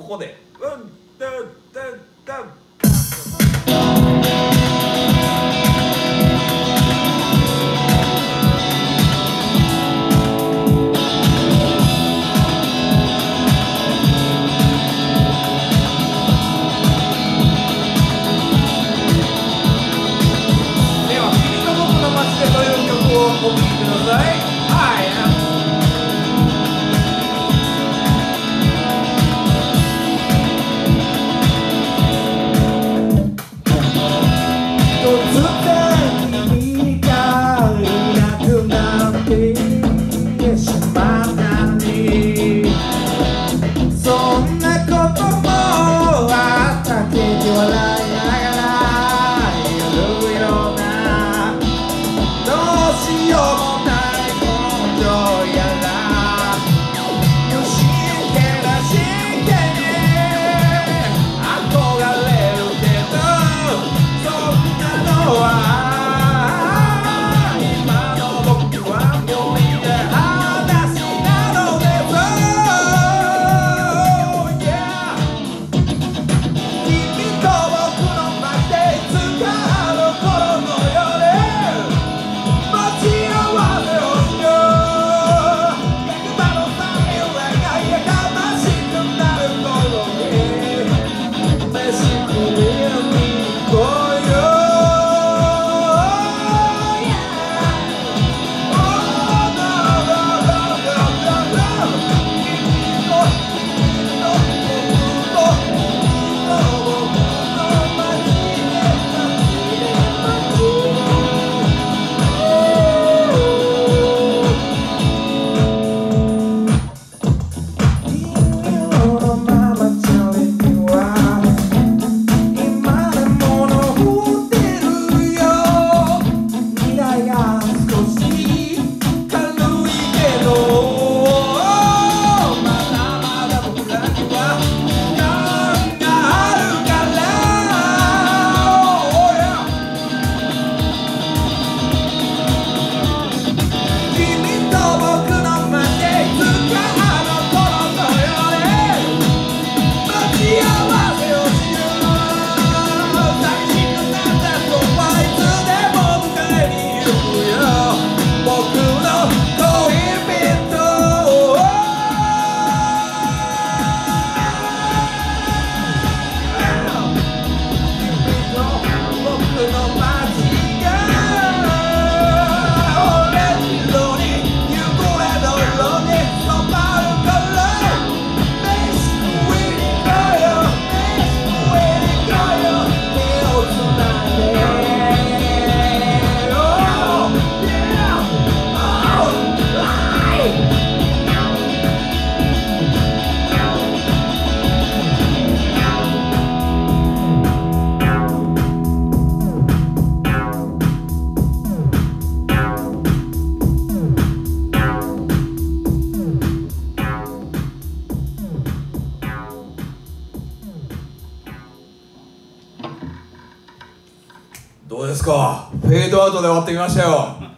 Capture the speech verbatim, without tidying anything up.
こでうんだだだお聴きください。はい。突然君がいなくなってしまったのに、そんなこともあったけど笑いながらいるような、どうしようもない根性やら無神経な真剣に憧れるけど、そんなのは今の僕はもういい話なのです。君と僕の街でいつかあの頃の夜待ち合わせをしよう。役場のさえがやかましくなる頃に飯食いに行こうよ。どうですか、フェードアウトで終わってきましたよ。